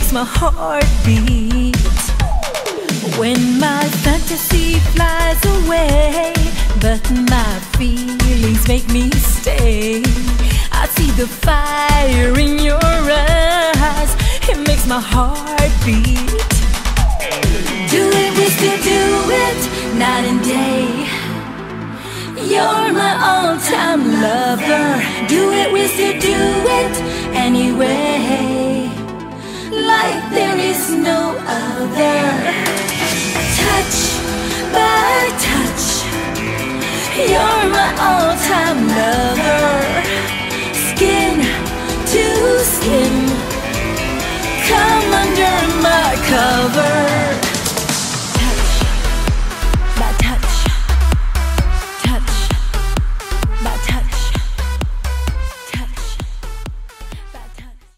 makes my heart beat. When my fantasy flies away, but my feelings make me stay. I see the fire in your eyes, it makes my heart beat. Do it, we still do it, night and day. You're my all-time lover. Do it, we still do it anyway, like there is no other. Touch by touch, you're my all-time lover.